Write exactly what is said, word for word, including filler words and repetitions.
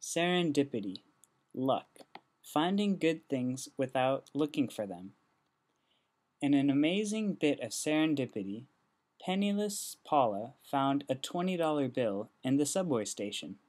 Serendipity, luck, finding good things without looking for them. In an amazing bit of serendipity, penniless Paula found a twenty dollar bill in the subway station.